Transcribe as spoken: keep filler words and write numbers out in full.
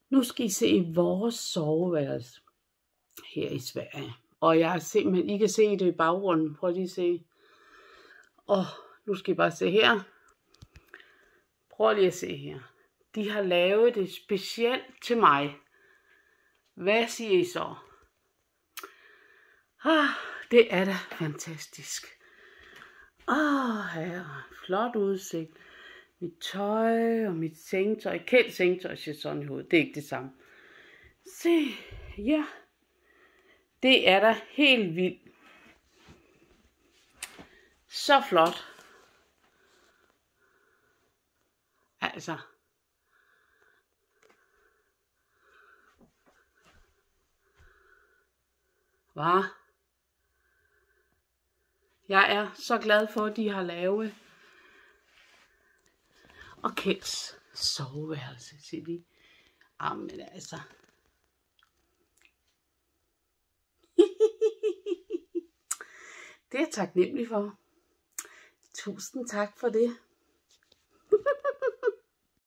Nu skal I se vores soveværelse her i Sverige. Og jeg er simpelthen, I kan se det i baggrunden. Prøv lige at se. Og nu skal I bare se her. Prøv lige at se her. De har lavet det specielt til mig. Hvad siger I så? Ah, det er da fantastisk. Ah, her flot udsigt. Mit tøj og mit sengetøj. Kæld sengetøj, siger sådan i hovedet. Det er ikke det samme. Se, ja. Det er da helt vildt. Så flot. Altså. Hvad? Jeg er så glad for, at de har lavet. Og Kjelds soveværelse, siger de. Jamen altså. Det er jeg taknemmelig for. Tusind tak for det.